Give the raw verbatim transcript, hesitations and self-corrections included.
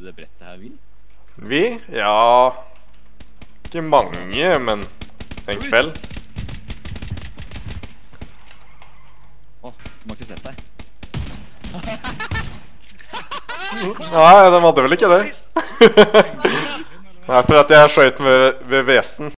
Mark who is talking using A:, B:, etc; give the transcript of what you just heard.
A: det brettet her, vi?
B: Vi? Ja... Ikke mange, men en kveld.
A: Åh, de har ikke sett deg.
B: Nei, de hadde vel ikke det. Nei, for at jeg skjøt med ved vesten.